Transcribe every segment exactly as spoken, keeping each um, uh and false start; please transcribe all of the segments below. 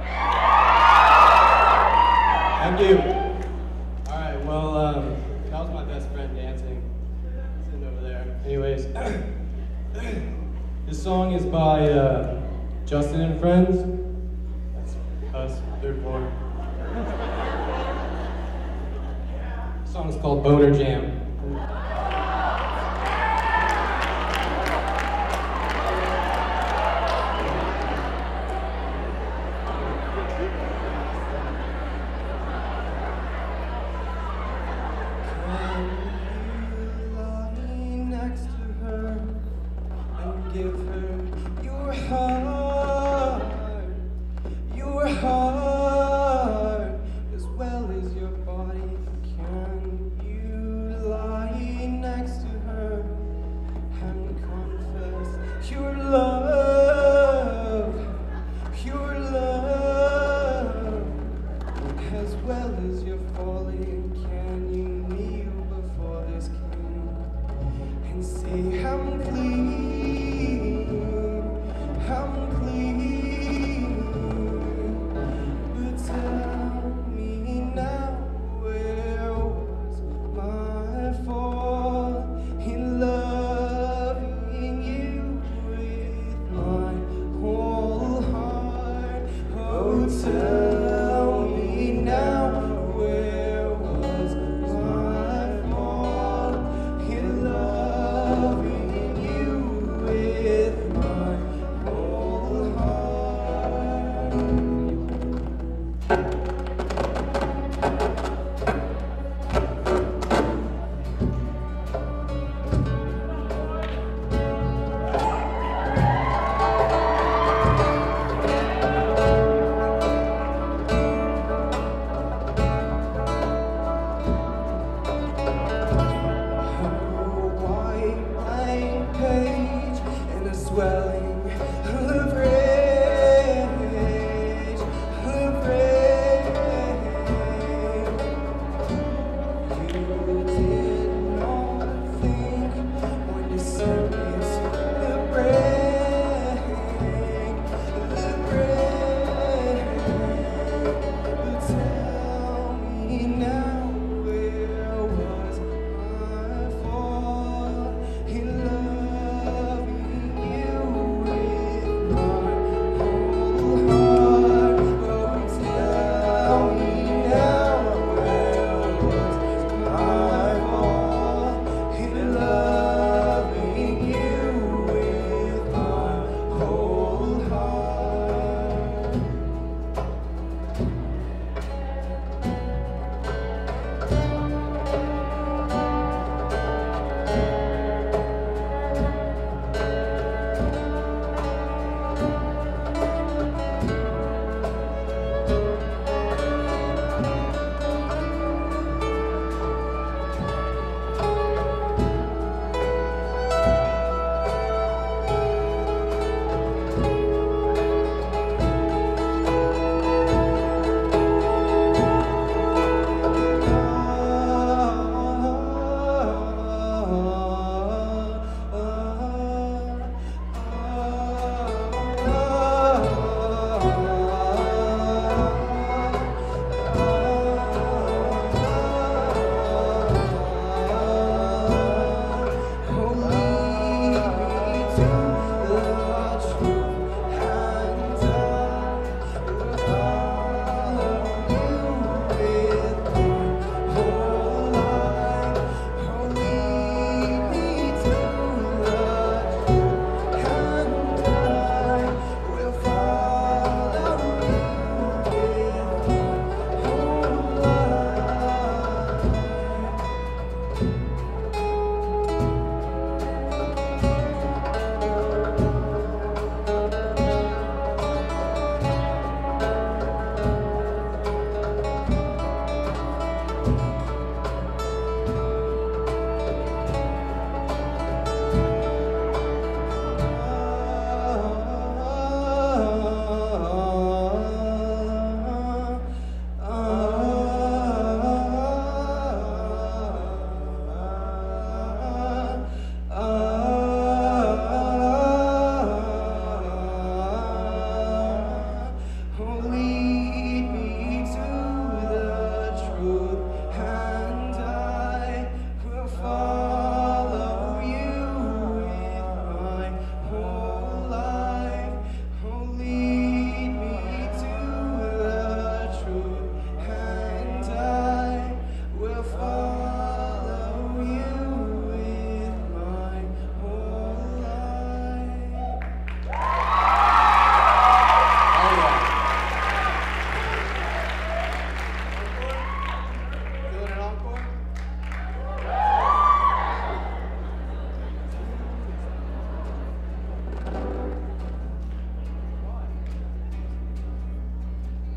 Thank you. All right, well, um, that was my best friend dancing, sitting over there. Anyways, this song is by uh, Justin and Friends. That's us, third floor. The song is called Boner Jam. Give her your heart, your heart, as well as your body. Can you lie next to her and confess your love, your love, as well as your falling? Can you kneel before this king and say, I'm clean? I'm clean.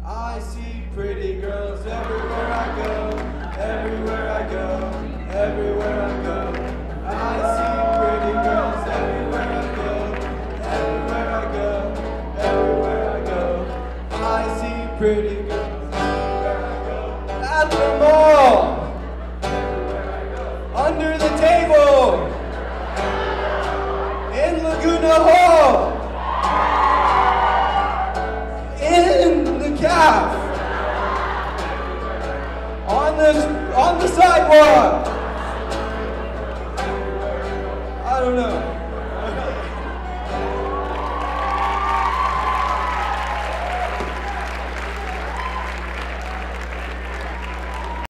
I see pretty girls everywhere I go, everywhere I go, everywhere I go. I see pretty girls everywhere I go, everywhere I go, everywhere I go. I see pretty girls.